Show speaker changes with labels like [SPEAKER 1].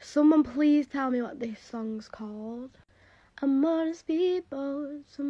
[SPEAKER 1] Someone please tell me what this song's called. I'm on a speedboat.